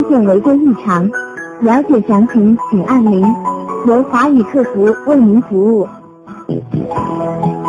现违规异常。了解详情请按0，由华语客服为您服务。